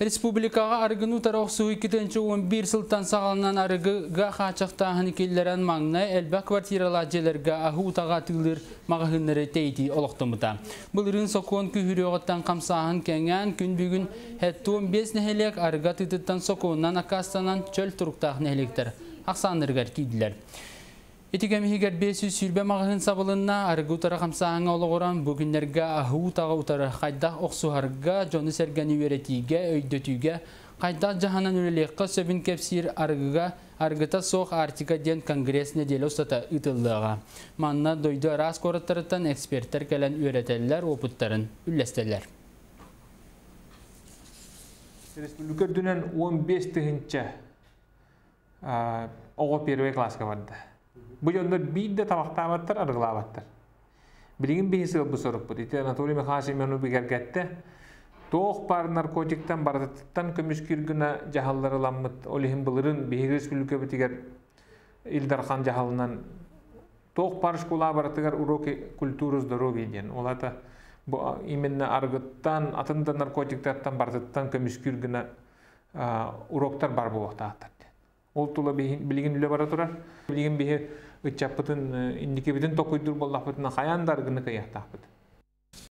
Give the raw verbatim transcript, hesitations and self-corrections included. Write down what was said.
Республикаға аргыну тарауқсы үкітінші он бір сылтан сағалынан аргыға қачақтағын келдерін маңына әлбә квартирала желерге ағы ұтаға тылыр мағығынлары тейді олықтымыда. Бұл үрін соқуын күйірі оғыттан қамсағын кәңген күн бүгін әтті он бес нәхелек арыға тұтыттан соқуыннан ақастанан чөл тұрықтақ нәхелектер ақсанырғар кейділер. Етігемігер бес жүз сүрбе мағығын сабылына арғы ұтара қамсағыңа олығыран бүгінлерге ағы ұтаға ұтара қайдақ оқсуғарға, жоны сәргені өретіге, өйдөтіге, қайдақ жағанан өлелеққа сөбін кепсір арғыға, арғыта соқ Артика ден конгресс неделі ұстата ұтылыға. Манна дойды арас қорыттарыттан эксперттер кәлін өретелілер, опыттарын үлестелер. Республика дүнен он бес тігінші оғы первый классқа барды. Бұл жондар бейді табақтабаттар, арғылабаттар. Білігін бейсі бұл сұрып бұд. Ете Анатолий Михайлович Семенович бігергетті. Тоқ бар наркотиктан бардыттан көміс күйіргіна жағалары ламмыд. Олихин бұлырын бейгі республика бітігер Илдархан жағалынан тоқ бар школа баратығар уроки культуры здоровья ден. Олата именно арғыттан, атында наркотиктаттан бардыттан көміс күйіргіна уроктар бар бұл оқтағаттар. Ол тұла білігін үлі бара тұрар. Білігін бейі үтчаппытын, индикебетін тоқойдыр боллақпытына қаяндар гыны каяқтақпыт.